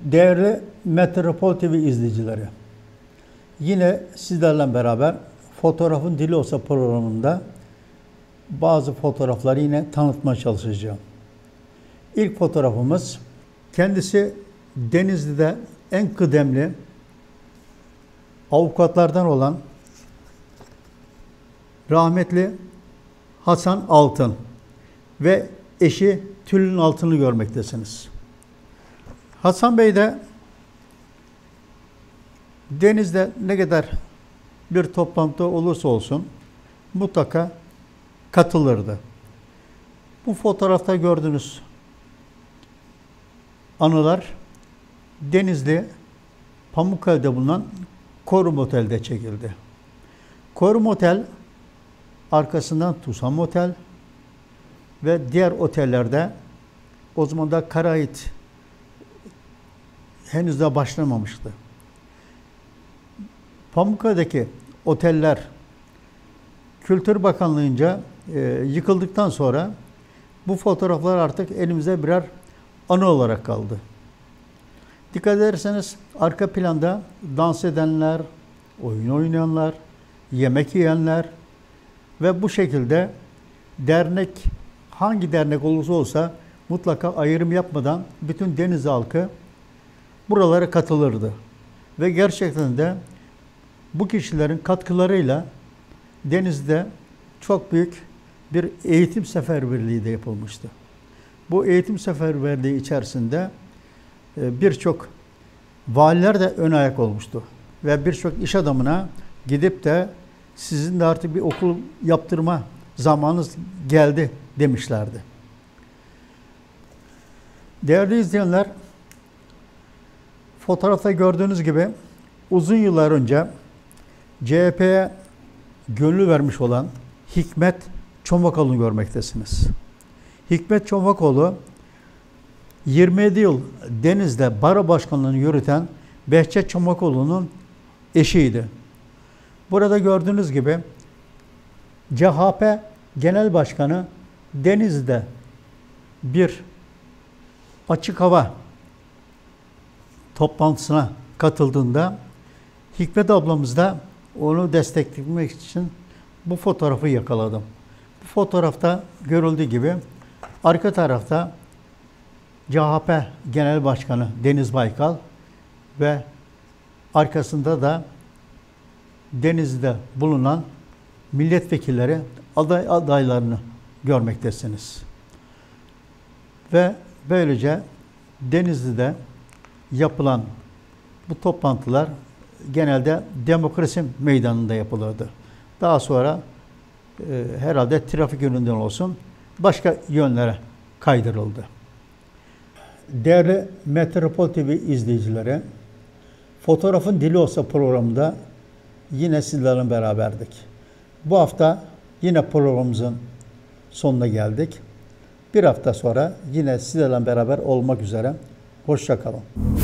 Değerli Metropol TV izleyicileri, yine sizlerle beraber Fotoğrafın Dili Olsa programında bazı fotoğrafları yine tanıtmaya çalışacağım. İlk fotoğrafımız, kendisi Denizli'de en kıdemli avukatlardan olan rahmetli Hasan Altın ve eşi Tülin Altın'ı görmektesiniz. Hasan Bey de Deniz'de ne kadar bir toplantı olursa olsun mutlaka katılırdı. Bu fotoğrafta gördüğünüz anılar Denizli Pamukkale'de bulunan Korum Otel'de çekildi. Korum Otel, arkasından Tusam Otel ve diğer otellerde o zaman da Karahit henüz de başlamamıştı. Pamukkale'deki oteller Kültür Bakanlığı'nca yıkıldıktan sonra bu fotoğraflar artık elimizde birer anı olarak kaldı. Dikkat ederseniz arka planda dans edenler, oyun oynayanlar, yemek yiyenler ve bu şekilde dernek, hangi dernek olursa olsa mutlaka ayrım yapmadan bütün deniz halkı buralara katılırdı. Ve gerçekten de bu kişilerin katkılarıyla denizde çok büyük bir eğitim seferberliği de yapılmıştı. Bu eğitim seferberliği içerisinde birçok valiler de ön ayak olmuştu. Ve birçok iş adamına gidip de sizin de artık bir okul yaptırma zamanınız geldi demişlerdi. Değerli izleyenler, fotoğrafta gördüğünüz gibi uzun yıllar önce CHP'ye gönül vermiş olan Hikmet Çomakoğlu'nu görmektesiniz. Hikmet Çomakoğlu 27 yıl Deniz'de baro başkanlığını yürüten Behçet Çomakoğlu'nun eşiydi. Burada gördüğünüz gibi CHP Genel Başkanı Deniz'de bir açık hava toplantısına katıldığında Hikmet ablamız da onu desteklemek için bu fotoğrafı yakaladım. Bu fotoğrafta görüldüğü gibi arka tarafta CHP Genel Başkanı Deniz Baykal ve arkasında da Denizli'de bulunan milletvekilleri adaylarını görmektesiniz. Ve böylece Denizli'de yapılan bu toplantılar genelde Demokrasi Meydanı'nda yapılırdı. Daha sonra herhalde trafik yönünden olsun başka yönlere kaydırıldı. Değerli Metropol TV izleyicileri, Fotoğrafın Dili Olsa programında yine sizlerle beraberdik. Bu hafta yine programımızın sonuna geldik. Bir hafta sonra yine sizlerle beraber olmak üzere. Hoşça kalın.